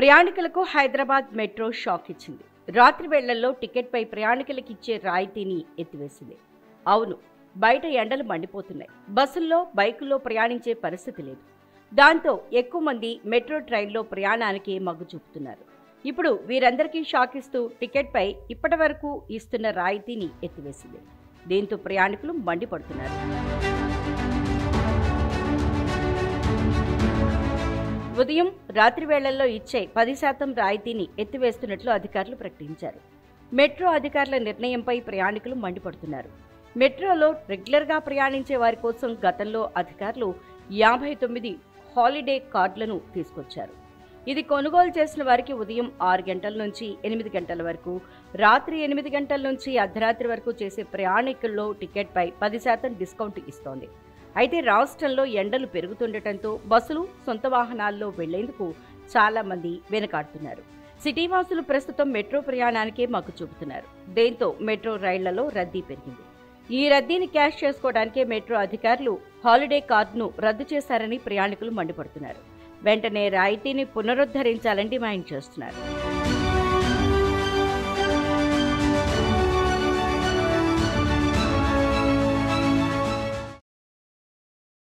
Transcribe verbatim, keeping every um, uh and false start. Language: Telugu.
ప్రయాణికులకు హైదరాబాద్ మెట్రో షాక్ ఇచ్చింది. రాత్రి వేళల్లో టికెట్పై ప్రయాణికులకు ఇచ్చే రాయితీని ఎత్తివేసింది. అవును, బయట ఎండలు మండిపోతున్నాయి. బస్సుల్లో, బైకుల్లో ప్రయాణించే పరిస్థితి లేదు. దాంతో ఎక్కువ మంది మెట్రో ట్రైన్లో ప్రయాణానికి మగ్గు చూపుతున్నారు. ఇప్పుడు వీరందరికీ షాక్ ఇస్తూ టికెట్పై ఇప్పటి వరకు ఇస్తున్న రాయితీని ఎత్తివేసింది. దీంతో ప్రయాణికులు మండిపడుతున్నారు. ఉదయం, రాత్రి వేళల్లో ఇచ్చే పది శాతం రాయితీని ఎత్తివేస్తున్నట్లు అధికారులు ప్రకటించారు. మెట్రో అధికారుల నిర్ణయంపై ప్రయాణికులు మండిపడుతున్నారు. మెట్రోలో రెగ్యులర్గా ప్రయాణించే వారి కోసం గతంలో అధికారులు యాభై తొమ్మిది హాలిడే కార్డులను తీసుకొచ్చారు. ఇది కొనుగోలు చేసిన వారికి ఉదయం ఆరు గంటల నుంచి ఎనిమిది గంటల వరకు, రాత్రి ఎనిమిది గంటల నుంచి అర్ధరాత్రి వరకు చేసే ప్రయాణికుల్లో టికెట్పై పది శాతం డిస్కౌంట్ ఇస్తోంది. అయితే రాష్ట్రంలో ఎండలు పెరుగుతుండటంతో బస్సులు, సొంత వాహనాల్లో వెళ్లేందుకు చాలా మంది వెనుకాడుతున్నారు. సిటీ వాసులు ప్రస్తుతం మెట్రో ప్రయాణానికే మగ్గు చూపుతున్నారు. దీంతో మెట్రో రైళ్లలో రద్దీ పెరిగింది. ఈ రద్దీని క్యాష్ చేసుకోవడానికే మెట్రో అధికారులు హాలిడే కార్డును రద్దు చేశారని ప్రయాణికులు మండిపడుతున్నారు. వెంటనే రాయితీని పునరుద్ధరించాలని డిమాండ్ చేస్తున్నారు.